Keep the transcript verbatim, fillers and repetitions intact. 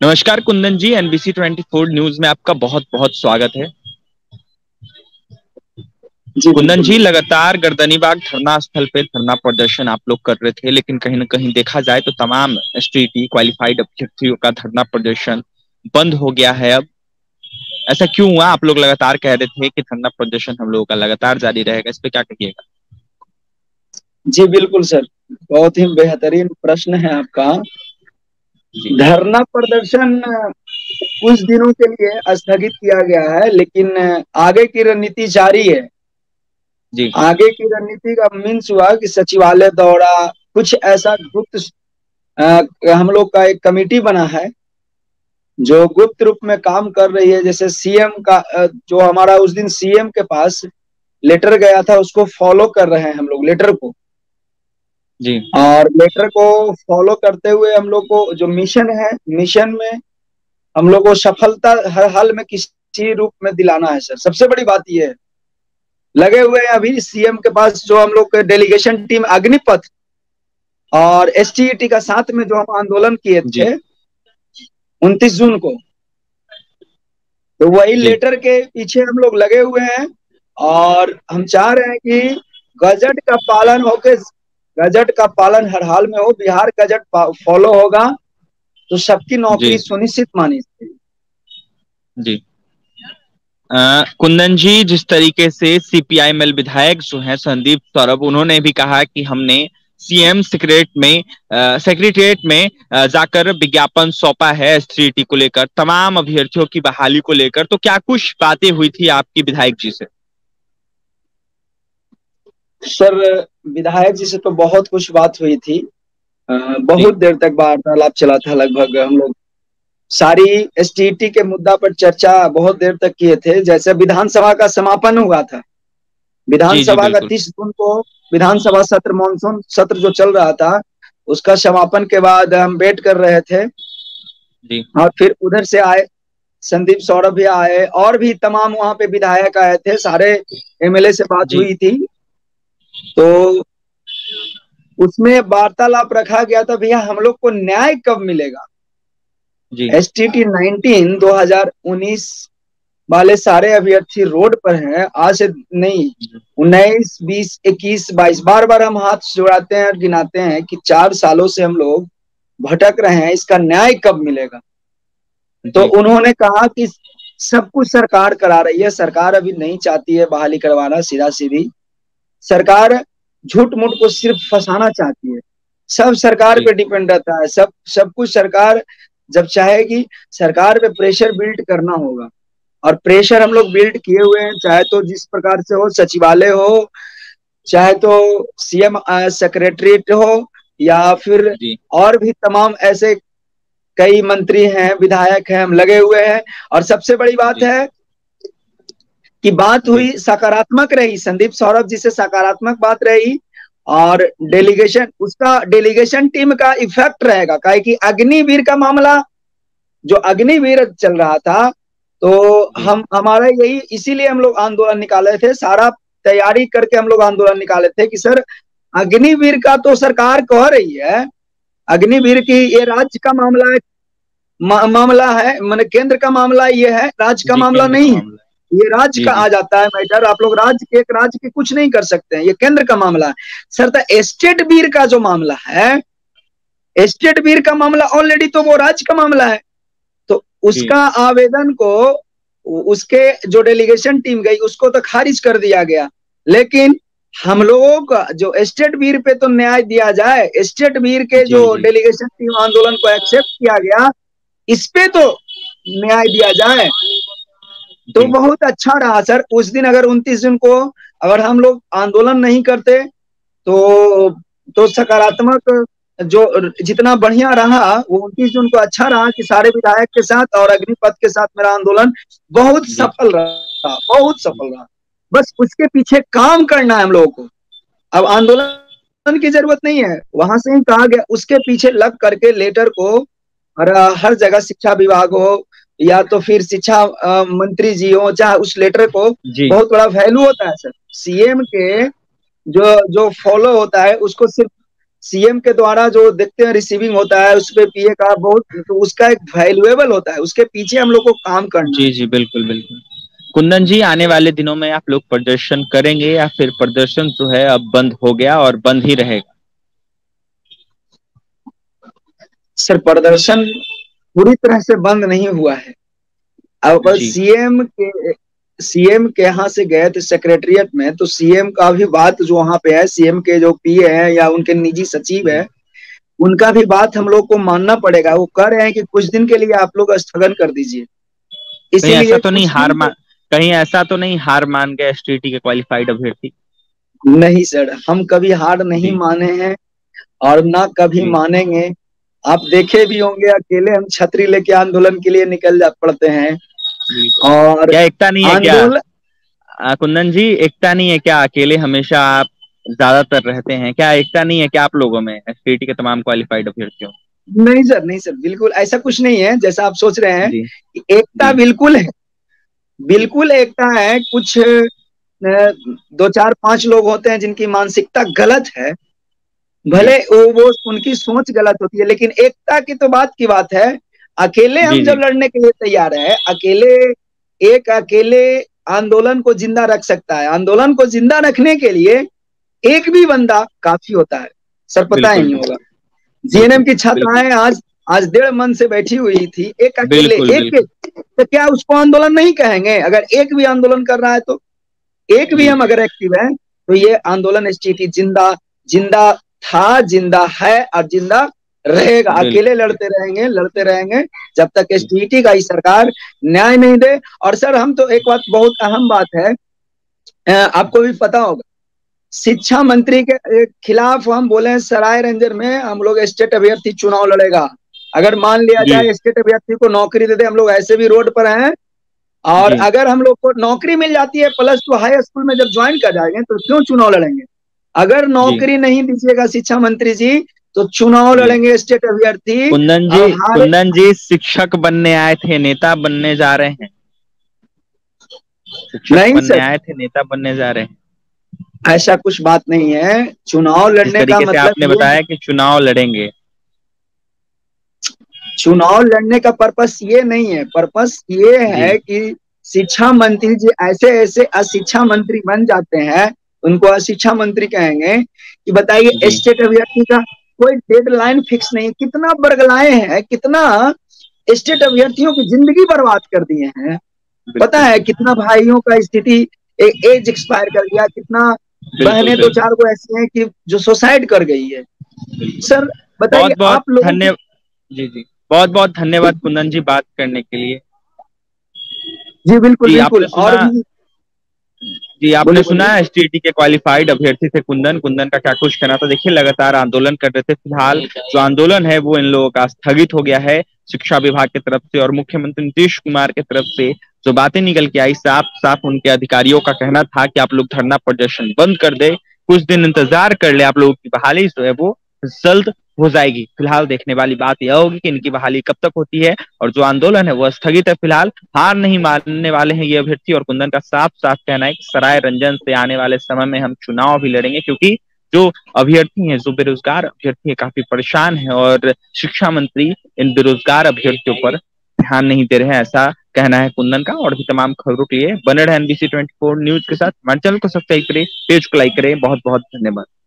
नमस्कार Kundan ji, NBC twenty four news में आपका बहुत बहुत स्वागत है। जी कुंदन बिल्कुल। जी, लगातार गर्दनीबाग धरना स्थल पे धरना प्रदर्शन आप लोग कर रहे थे, लेकिन कहीं ना कहीं देखा जाए तो तमाम एसटीईटी क्वालिफाइड अभ्यर्थियों का धरना प्रदर्शन बंद हो गया है। अब ऐसा क्यों हुआ? आप लोग लगातार कह रहे थे कि धरना प्रदर्शन हम लोगों का लगातार जारी रहेगा, इस पे क्या कहिएगा? जी बिल्कुल सर, बहुत ही बेहतरीन प्रश्न है आपका। जी धरना प्रदर्शन कुछ दिनों के लिए स्थगित किया गया है, लेकिन आगे की रणनीति जारी है। जी आगे की रणनीति का मीन्स हुआ कि सचिवालय दौरा, कुछ ऐसा गुप्त अ, हम लोग का एक कमेटी बना है जो गुप्त रूप में काम कर रही है। जैसे सीएम का अ, जो हमारा उस दिन सीएम के पास लेटर गया था, उसको फॉलो कर रहे हैं हम लोग लेटर को। जी और लेटर को फॉलो करते हुए हम लोग को जो मिशन है, मिशन में हम लोग को सफलता हर हाल में किसी रूप में दिलाना है सर। सबसे बड़ी बात ये है, लगे हुए हैं अभी सीएम के पास जो हम लोग के डेलीगेशन टीम अग्निपथ और एसटीईटी का साथ में जो हम आंदोलन किए जी थे उनतीस जून को, तो वही जी लेटर के पीछे हम लोग लगे हुए हैं। और हम चाह रहे हैं कि गजट का पालन होके, गजट का पालन हर हाल में हो। बिहार गजट फॉलो होगा तो सबकी जी नौकरी सुनिश्चित मानी जाएगी। जी अ, कुंदन जी, जिस तरीके से सीपीआईएमएल विधायक जो हैं संदीप सौरभ, उन्होंने भी कहा कि हमने सीएम सेक्रेट में सेक्रेटरिएट में अ, जाकर विज्ञापन सौंपा है एसटीईटी को लेकर, तमाम अभ्यर्थियों की बहाली को लेकर। तो क्या कुछ बातें हुई थी आपकी विधायक जी से? सर, विधायक जी से तो बहुत कुछ बात हुई थी। अ, जी बहुत देर तक वार्तालाप चला था। लगभग हम लोग सारी एसटीईटी के मुद्दा पर चर्चा बहुत देर तक किए थे। जैसे विधानसभा का समापन हुआ था, जी जी विधानसभा का बिल्कुल। तीस जून को विधानसभा सत्र, मानसून सत्र जो चल रहा था, उसका समापन के बाद हम वेट कर रहे थे। जी और फिर उधर से आए संदीप सौरभ भी आए, और भी तमाम वहां पे विधायक आए थे, सारे एमएलए से बात जी हुई थी। तो उसमें वार्तालाप रखा गया था, भैया हम लोग को न्याय कब मिलेगा। जी एसटीटी नाइनटीन दो हज़ार उन्नीस वाले सारे अभ्यर्थी रोड पर हैं। आज से नहीं, उन्नीस बीस इक्कीस बाईस, बार बार हम हाथ जोड़ाते हैं और गिनाते हैं कि चार सालों से हम लोग भटक रहे हैं, इसका न्याय कब मिलेगा। तो जी उन्होंने कहा कि सब कुछ सरकार करा रही है, सरकार अभी नहीं चाहती है बहाली करवाना। सीधा सीधी सरकार झूठ मूठ को सिर्फ फंसाना चाहती है। सब सरकार जी पे डिपेंड रहता है, सब सब कुछ सरकार जब चाहेगी, सरकार पे प्रेशर बिल्ड करना होगा। और प्रेशर हम लोग बिल्ड किए हुए हैं, चाहे तो जिस प्रकार से हो, सचिवालय हो, चाहे तो सीएम सेक्रेटरीट हो, या फिर जी और भी तमाम ऐसे कई मंत्री हैं, विधायक हैं, हम लगे हुए हैं। और सबसे बड़ी बात जी है कि बात जी हुई सकारात्मक रही, संदीप सौरभ जी से सकारात्मक बात रही। और जी डेलीगेशन, उसका डेलीगेशन टीम का इफेक्ट रहेगा, काहे कि अग्निवीर का मामला जो अग्निवीर चल रहा था, तो जी हम हमारा यही, इसीलिए हम लोग आंदोलन निकाले थे। सारा तैयारी करके हम लोग आंदोलन निकाले थे कि सर, अग्निवीर का तो सरकार कह रही है, अग्निवीर की ये राज्य का मामला है, मा, मामला है, माने केंद्र का मामला ये है, राज्य का जी मामला केंद्र का नहीं है। मामला है। ये राज्य जी का जी आ जाता है मैटर। आप लोग राज्य के, एक राज्य के कुछ नहीं कर सकते हैं, ये केंद्र का मामला है। सर, तो स्टेट बीर का जो मामला है, स्टेट बीर का मामला ऑलरेडी तो वो राज्य का मामला है। तो जी उसका आवेदन को, उसके जो डेलीगेशन टीम गई, उसको तो खारिज कर दिया गया। लेकिन हम लोगों का जो स्टेट बीर पे तो न्याय दिया जाए, स्टेट बीर के जी जो जी डेलीगेशन टीम आंदोलन को एक्सेप्ट किया गया, इस पे तो न्याय दिया जाए, तो जी बहुत अच्छा रहा सर। उस दिन अगर उनतीस जून को अगर हम लोग आंदोलन नहीं करते तो तो सकारात्मक जो जितना बढ़िया रहा, वो उनतीस जून को अच्छा रहा कि सारे विधायक के साथ और अग्निपथ के साथ मेरा आंदोलन बहुत जी सफल रहा, बहुत सफल रहा। बस उसके पीछे काम करना है हम लोगों को। अब आंदोलन की जरूरत नहीं है, वहां से ही कहा गया, उसके पीछे लग करके लेटर को, और हर जगह शिक्षा विभाग हो या तो फिर शिक्षा मंत्री जी हो, चाहे उस लेटर को जी बहुत बड़ा वैल्यू होता है सर। सीएम के जो जो फॉलो होता है, उसको सिर्फ सीएम के द्वारा जो देखते हैं रिसीविंग होता है, उस पे पीए का बहुत, तो उसका एक वैल्यूएबल होता है, उसके पीछे हम लोग को काम करना है। जी जी बिल्कुल बिल्कुल। कुंदन जी, आने वाले दिनों में आप लोग प्रदर्शन करेंगे या फिर प्रदर्शन जो है अब बंद हो गया और बंद ही रहेगा? सर प्रदर्शन पूरी तरह से बंद नहीं हुआ है। अब जी सीएम के सीएम के यहाँ से गए थे सेक्रेटरिएट में, तो सीएम का भी बात जो वहां पे है, सीएम के जो पीए हैं या उनके निजी सचिव जी। है, उनका भी बात हम लोग को मानना पड़ेगा। वो कह रहे हैं कि कुछ दिन के लिए आप लोग स्थगन कर दीजिए, कहीं ऐसा इसीलिए तो नहीं कुछ हार दिन मान कहीं ऐसा तो नहीं हार मान गए एसटीटी के क्वालिफाइड अभ्यर्थी? नहीं सर, हम कभी हार नहीं जी माने हैं और ना कभी जी मानेंगे। आप देखे भी होंगे, अकेले हम छतरी लेके आंदोलन के लिए निकल जा पड़ते हैं। बिल्कुल। और क्या एकता नहीं है क्या? आंदोलन, आ, कुंदन जी, एकता नहीं है क्या? अकेले हमेशा आप ज्यादातर रहते हैं, क्या एकता नहीं है क्या आप लोगों में, एसटीटी के तमाम क्वालिफाइड अभ्यर्थियों? नहीं सर, नहीं सर, बिल्कुल ऐसा कुछ नहीं है जैसा आप सोच रहे हैं। जी एकता जी बिल्कुल है, जी बिल्कुल एकता है। कुछ अ, दो चार पांच लोग होते हैं जिनकी मानसिकता गलत है, जी भले वो वो उनकी सोच गलत होती है, लेकिन एकता की तो बात की बात है। अकेले जी हम जी जब लड़ने के लिए तैयार है, अकेले, एक अकेले आंदोलन को जिंदा रख सकता है। आंदोलन को जिंदा रखने के लिए एक भी बंदा काफी होता है। सर पता ही बिल्कुल नहीं होगा, बिल्कुल जीएनएम बिल्कुल की बिल्कुल छात्राएं आज आज डेढ़ मन से बैठी हुई थी, एक अकेले, बिल्कुल एक, बिल्कुल। तो क्या उसको आंदोलन नहीं कहेंगे? अगर एक भी आंदोलन कर रहा है तो, एक भी जी हम जी अगर एक्टिव है, तो ये आंदोलन एसटीटी जिंदा, जिंदा था, जिंदा है और जिंदा रहेगा। अकेले बिल्कुल लड़ते रहेंगे, लड़ते रहेंगे जब तक बिल्कुल। एसटीटी का ही सरकार न्याय नहीं दे। और सर हम तो, एक बात बहुत अहम बात है, आपको भी पता होगा, शिक्षा मंत्री के खिलाफ हम बोले सराय रंजन में हम लोग स्टेट अभ्यर्थी चुनाव लड़ेगा। अगर मान लिया जी जाए स्टेट अभ्यर्थी को नौकरी दे दे, हम लोग ऐसे भी रोड पर हैं, और जी अगर हम लोग को नौकरी मिल जाती है प्लस टू हाई स्कूल में जब ज्वाइन कर जाएंगे, तो क्यों चुनाव लड़ेंगे? अगर जी नौकरी नहीं दीजिएगा शिक्षा मंत्री जी, तो चुनाव जी। लड़ेंगे स्टेट अभ्यर्थी कुंदन जी, और हारे। कुंदन जी शिक्षक बनने आए थे, नेता बनने जा रहे हैं। शिक्षक नहीं बनने सर, आए थे, नेता बनने जा रहे हैं। ऐसा कुछ बात नहीं है। चुनाव जिस लड़ने का तरीके से मतलब आपने ये, बताया कि चुनाव लड़ेंगे। चुनाव लड़ने का पर्पस ये नहीं है। पर्पस ये जी है कि शिक्षा मंत्री जी ऐसे ऐसे अशिक्षा मंत्री बन जाते हैं, उनको अशिक्षा मंत्री कहेंगे, कि बताइए जी स्टेट अभ्यर्थी का कोई डेडलाइन फिक्स नहीं। कितना बरगलाए हैं, कितना स्टेट अभ्यर्थियों की जिंदगी बर्बाद कर दिए हैं। पता बिल्कुल है कितना भाइयों का स्थिति, एज एक्सपायर कर गया, कितना बिल्कुल बहनें दो बिल्कुल चार को ऐसी हैं कि जो सुसाइड कर गई है। बिल्कुल। सर बताइए बहुत बहुत आप लोगों की। धन्य जी जी बहुत बहुत धन्यवाद कुंदन जी बात करने के लिए। जी बिल्कुल जी बिल्कुल। आपने सुना और भी जी आपने बोलिए सुना बोलिए। एसटीटी के क्वालिफाइड अभ्यर्थी थे कुंदन। कुंदन का क्या कुछ कहना था, देखिए लगातार आंदोलन कर रहे थे। फिलहाल जो आंदोलन है वो इन लोगों का स्थगित हो गया है शिक्षा विभाग की तरफ से, और मुख्यमंत्री नीतीश कुमार की तरफ से जो बातें निकल के आई, साफ साफ उनके अधिकारियों का कहना था कि आप लोग धरना प्रदर्शन बंद कर दे, कुछ दिन इंतजार कर ले, आप लोगों की बहाली जो है वो जल्द हो जाएगी। फिलहाल देखने वाली बात यह होगी कि इनकी बहाली कब तक होती है, और जो आंदोलन है वो स्थगित है। फिलहाल हार नहीं मानने वाले हैं ये अभ्यर्थी, और कुंदन का साफ साफ कहना है कि सराय रंजन से आने वाले समय में हम चुनाव भी लड़ेंगे, क्योंकि जो अभ्यर्थी हैं, जो बेरोजगार अभ्यर्थी है, काफी परेशान है, और शिक्षा मंत्री इन बेरोजगार अभ्यर्थियों पर ध्यान नहीं दे रहे हैं, ऐसा कहना है कुंदन का। और भी तमाम खबरों के लिए बने रहे एनबीसी ट्वेंटी फोर न्यूज के साथ। हमारे चैनल को सब्सक्राइब करें, पेज को लाइक करें। बहुत बहुत धन्यवाद।